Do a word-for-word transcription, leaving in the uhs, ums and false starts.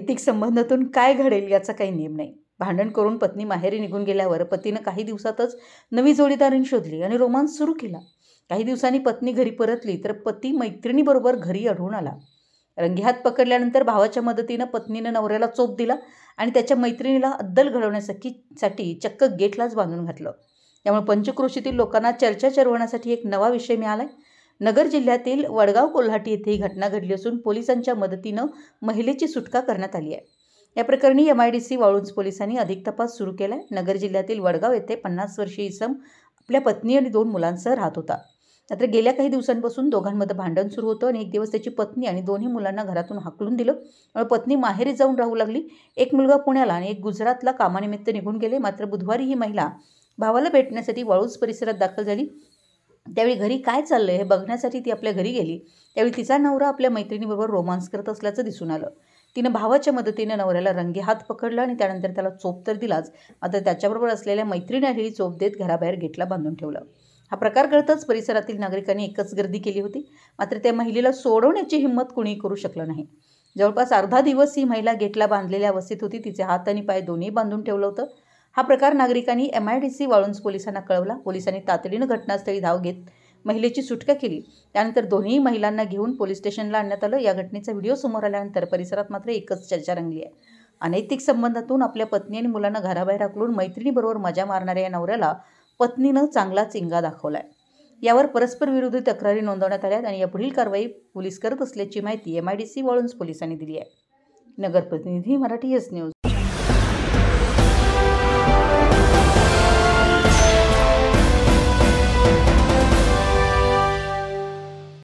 अनैतिक संबंधातून काय घडेल याचा काही नियम नाही। भांडण करून पत्नी माहेरी निघून गेल्यावर पतीनं काही दिवसातच नवी जोडीदारीण शोधली आणि रोमांस सुरू केला। काही दिवसांनी पत्नी घरी परतली तर पती मैत्रिणीबरोबर घरी आढळून आला। रंगेहात पकडल्यानंतर भावाच्या मदतीनं पत्नीनं नवऱ्याला चोप दिला आणि त्याच्या मैत्रिणीला अद्दल घडवण्यासाठी साठी चक्क गेटलाच बांधून घातलं। त्यामुळे पंचक्रोशीतील लोकांना चर्चा चरवण्यासाठी एक नवा विषय मिळालाय। नगर जिल्ह्यातील वडगाव कोल्हाटी येथे ही घटना घडली असून पोलिसांच्या मदतीनं महिलेची सुटका करण्यात आली आहे। या प्रकरणी M I D C Waluj पोलिसांनी अधिक तपास सुरू केलाय। नगर जिल्ह्यातील वडगाव येथे पन्नास वर्षीय इसम आपल्या पत्नी आणि दोन मुलांसह राहत होता। मात्र गेल्या काही दिवसांपासून दोघांमध्ये भांडण सुरू होतं आणि एक दिवस त्याची पत्नी आणि दोन्ही मुलांना घरातून हाकलून दिलं। त्यामुळे पत्नी माहेरी जाऊन राहू लागली। एक मुलगा पुण्याला आणि एक गुजरातला कामानिमित्त निघून गेले। मात्र बुधवारी ही महिला भावाला भेटण्यासाठी वाळुंज परिसरात दाखल झाली। त्यावेळी घरी काय चाललंय हे बघण्यासाठी ती आपल्या घरी गेली। त्यावेळी तिचा नवरा आपल्या मैत्रिणीबरोबर रोमांस करत असल्याचं दिसून आलं। तिनं भावाच्या मदतीने नवऱ्याला रंगेहात पकडलं आणि त्यानंतर त्याला चोप तर दिलाच, मात्र त्याच्याबरोबर असलेल्या मैत्रिणीलाही चोप देत घराबाहेर गेटला बांधून ठेवलं। हा प्रकार कळताच परिसरातील नागरिकांनी एकच गर्दी केली होती। मात्र त्या महिलेला सोडवण्याची हिंमत कुणी करू शकलं नाही। जवळपास अर्धा दिवस ही महिला गेटला बांधलेल्या अवस्थेत होती। तिचे हात आणि पाय दोन्ही बांधून ठेवलं होतं। हा प्रकार नागरिकांनी M I D C Waluj पोलिसांना कळवला। पोलिसांनी तातडीनं घटनास्थळी धाव घेत महिलेची सुटका केली। त्यानंतर दोन्ही महिलांना घेऊन पोलीस स्टेशनला आणण्यात आलं। या घटनेचा व्हिडिओ समोर आल्यानंतर परिसरात मात्र एकच चर्चा रंगली आहे। अनैतिक संबंधातून आपल्या पत्नी आणि मुलांना घराबाहेर हाकलून मैत्रिणीबरोबर मजा मारणाऱ्या या नवऱ्याला पत्नीनं चांगलाच इंगा दाखवलाय। यावर परस्पर विरोधी तक्रारी नोंदवण्यात आल्या आणि यापुढील कारवाई पोलीस करत असल्याची माहिती M I D C Waluj पोलिसांनी दिली आहे। नगर प्रतिनिधी, मराठी एस न्यूज।